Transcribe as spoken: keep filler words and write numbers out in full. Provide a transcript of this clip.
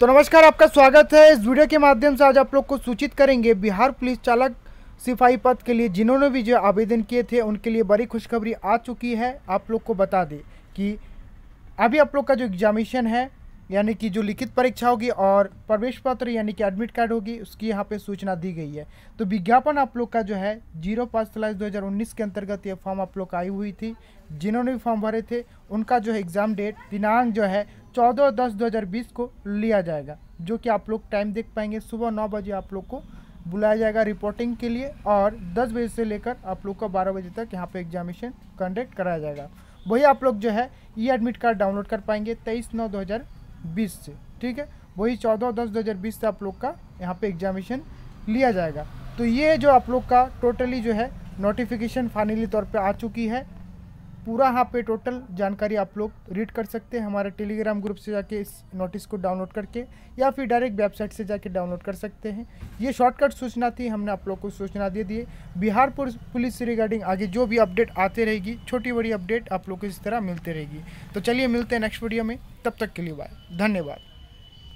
तो नमस्कार, आपका स्वागत है। इस वीडियो के माध्यम से आज आप लोग को सूचित करेंगे बिहार पुलिस चालक सिपाही पद के लिए जिन्होंने भी जो आवेदन किए थे उनके लिए बड़ी खुशखबरी आ चुकी है। आप लोग को बता दें कि अभी आप लोग का जो एग्जामिनेशन है यानी कि जो लिखित परीक्षा होगी और प्रवेश पत्र यानी कि एडमिट कार्ड होगी उसकी यहाँ पे सूचना दी गई है। तो विज्ञापन आप लोग का जो है जीरो पाँच स्लैश दो हज़ार उन्नीस के अंतर्गत ये फॉर्म आप लोग का आई हुई थी। जिन्होंने भी फॉर्म भरे थे उनका जो है एग्ज़ाम डेट दिनांक जो है चौदह दस दो हज़ार बीस को लिया जाएगा, जो कि आप लोग टाइम देख पाएंगे। सुबह नौ बजे आप लोग को बुलाया जाएगा रिपोर्टिंग के लिए और दस बजे से लेकर आप लोग को बारह बजे तक यहाँ पे एग्जामिनेशन कंडक्ट कराया जाएगा। वही आप लोग जो है ई एडमिट कार्ड डाउनलोड कर पाएंगे तेईस नौ दो हज़ार बीस से, ठीक है। वही चौदह दस दो हज़ार बीस से आप लोग का यहाँ पे एग्जामिनेशन लिया जाएगा। तो ये जो आप लोग का टोटली जो है नोटिफिकेशन फाइनली तौर पे आ चुकी है। पूरा यहाँ पे टोटल जानकारी आप लोग रीड कर सकते हैं हमारे टेलीग्राम ग्रुप से जाके इस नोटिस को डाउनलोड करके, या फिर डायरेक्ट वेबसाइट से जाके डाउनलोड कर सकते हैं। ये शॉर्टकट सूचना थी, हमने आप लोग को सूचना दे दी है। बिहार पुलिस से रिगार्डिंग आगे जो भी अपडेट आते रहेगी, छोटी बड़ी अपडेट आप लोग को इस तरह मिलते रहेगी। तो चलिए मिलते हैं नेक्स्ट वीडियो में, तब तक के लिए बाय, धन्यवाद।